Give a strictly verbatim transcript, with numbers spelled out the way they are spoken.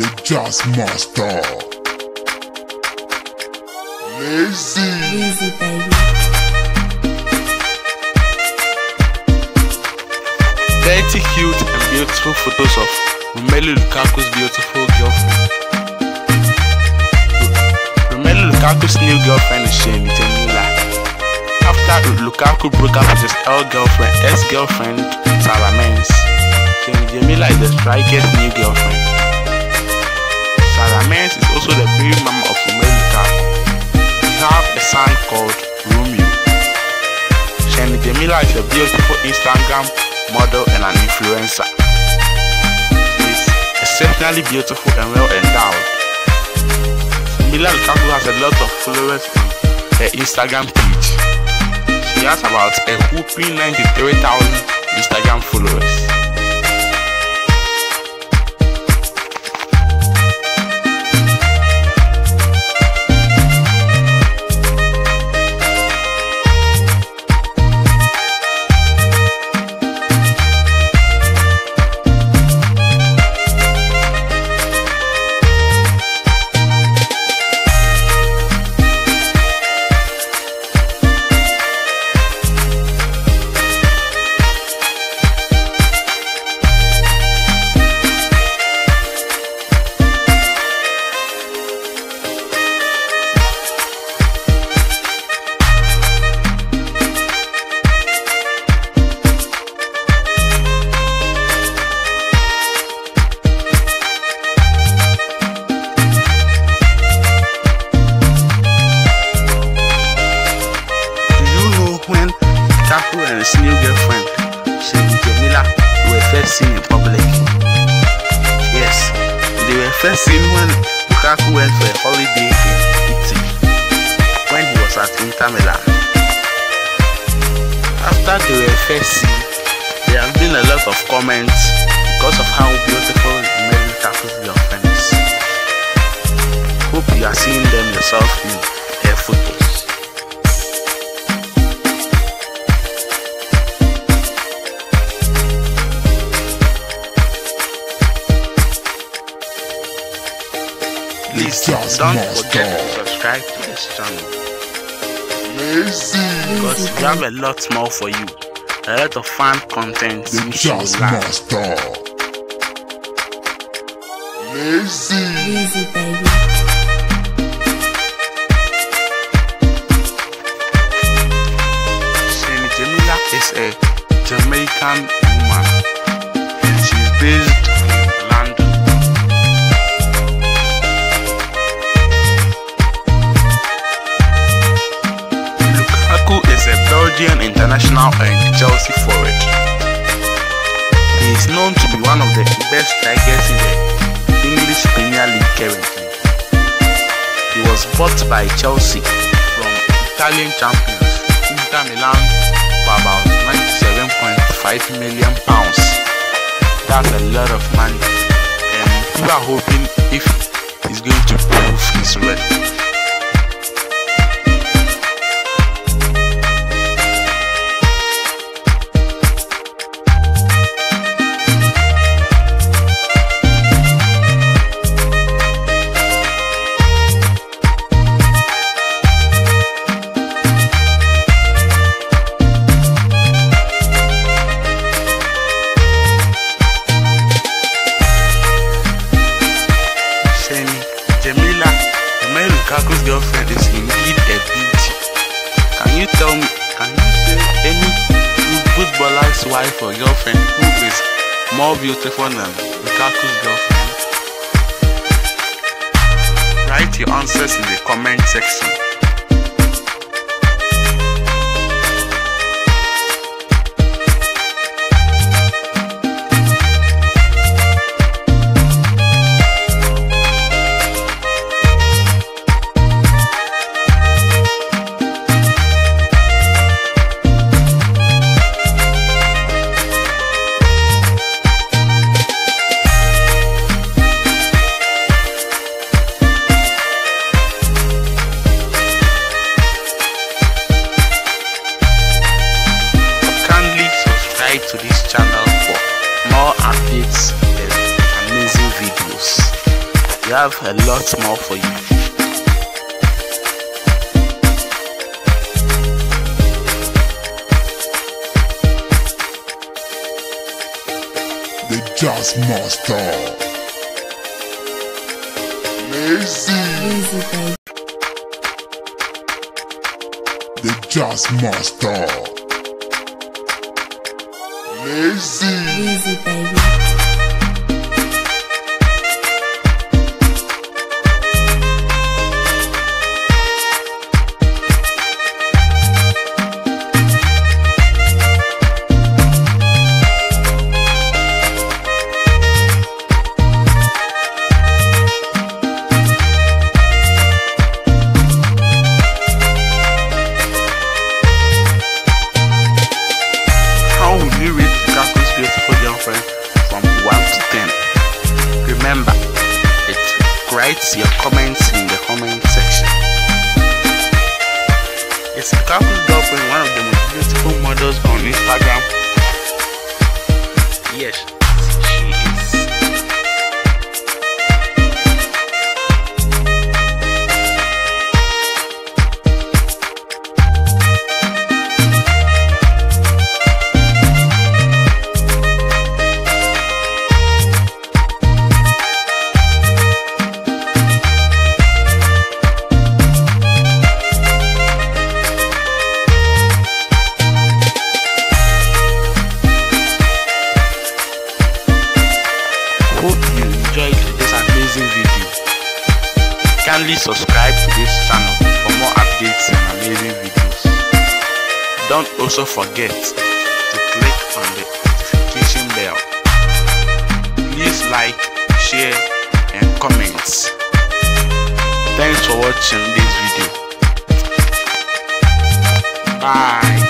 the Jazz Master. Lazy. Lazy baby. thirty cute and beautiful photos of Romelu Lukaku's beautiful girlfriend. Romelu Lukaku's new girlfriend is Shani Temila. After Lukaku broke up with his ex-girlfriend, ex-girlfriend Sarah Mens, Shani Temila is the striker's new girlfriend. Sarah Mens is also the baby mama of Romelu Lukaku. They have a son called Romeo. Shani Temila is a beautiful Instagram model and an influencer. She is exceptionally beautiful and well endowed. Romelu Lukaku has a lot of followers on her Instagram page. She has about a whopping ninety-three thousand Instagram followers. Lukaku and his new girlfriend, Shani Temila, were first seen in public. Yes, they were first seen when Lukaku went for a holiday in Italy, when he was at Inter Milan. After they were first seen, there have been a lot of comments because of how beautiful Romelu Lukaku's girlfriend is. Hope you are seeing them yourself in her photos. Please don't forget to subscribe to this channel. Lazy. Because we have a lot more for you. A lot of fun content The which you will Jazz like. Master. Lazy. Lazy baby. Shani Temila is a Jamaican woman and she's based in London. Lukaku is a Belgian international and Chelsea forward. He is known to be one of the best strikers in the English Premier League currently. He was bought by Chelsea from Italian champions Inter Milan for about ninety-seven point five million pounds. That's a lot of money, and people are hoping if he's going to prove his worth. Temila, Romelu Lukaku's girlfriend, is indeed a beauty. Can you tell me, can you say any footballer's wife or girlfriend who is more beautiful than Lukaku's girlfriend? Write your answers in the comment section. To this channel for more updates and amazing videos. We have a lot more for you. The Jazz Master. Lazy. Lazy baby. The Jazz Master. Lazy. Lazy baby. From one to ten. Remember, it writes your comments in the comment section. It's Lukaku's girlfriend, one of the most beautiful models on Instagram. Yes, she is. Hope you enjoyed this amazing video. Kindly subscribe to this channel for more updates and amazing videos. Don't also forget to click on the notification bell. Please like, share and comment. Thanks for watching this video. Bye.